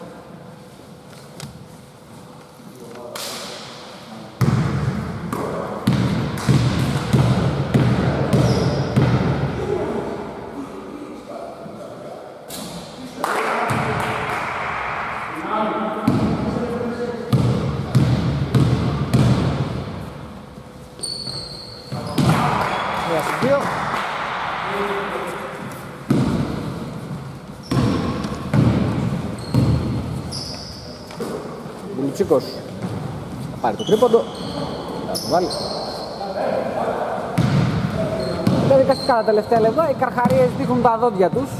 Τσίκος θα πάρει το τρίποντο, θα το βάλει. Διαδικαστικά τα τελευταία λεπτά, οι καρχαρίες δείχνουν τα δόντια τους.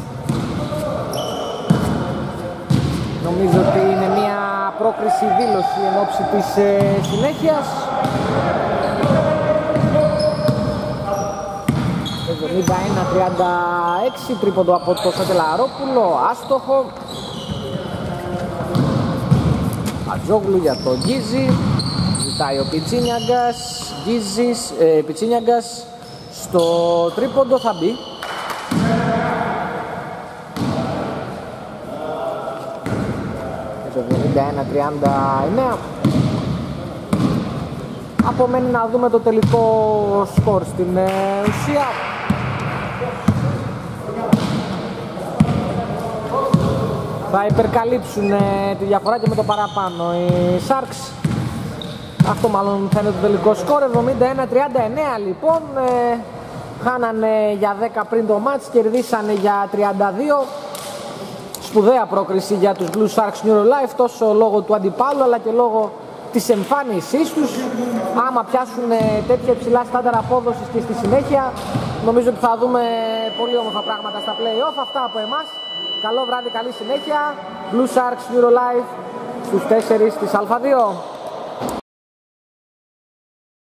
Νομίζω ότι είναι μια πρόκριση δήλωση εν ώψη της συνέχειας. 71-36, τρίποντο από το Σατελαρόπουλο, άστοχο. Ατζόγλου για τον Γκίζη. Ζητάει ο Πιτσίνιαγκας. Γκίζης, Πιτσίνιαγκας στο τρίποντο θα μπει. Και το 71-39. Απομένει να δούμε το τελικό σκορ στην ουσία. Θα υπερκαλύψουν τη διαφορά και με το παραπάνω οι Sharks. Αυτό μάλλον θα είναι το τελικό σκορ. 71-39 λοιπόν. Χάνανε για 10 πριν το μάτς, κερδίσανε για 32. Σπουδαία πρόκριση για τους Blue Sharks Neurolife, τόσο λόγω του αντιπάλου αλλά και λόγω της εμφάνισής τους. Άμα πιάσουν τέτοια υψηλά στάνταρ απόδοσης και στη συνέχεια, νομίζω ότι θα δούμε πολύ όμορφα πράγματα στα play-off. Αυτά από εμάς. Καλό βράδυ, καλή συνέχεια. Blue Sharks Eurolive στους 4 της Α2.